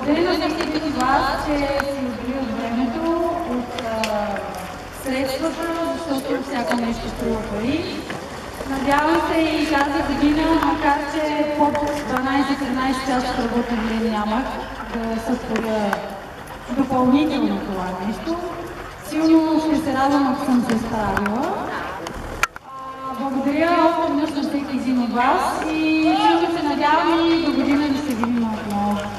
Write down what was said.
Благодаря на всеки от вас, че си отделил времето от средствата, защото всяко нещо струва пари. Надявам се и тази година, макар че под 12-13 часа работен ден нямах, да сътворя допълнително това нещо. Силно ще се радвам, ако съм се справила. Благодаря още веднъж на всеки един от вас и силно се надявам и до година да се видим отново.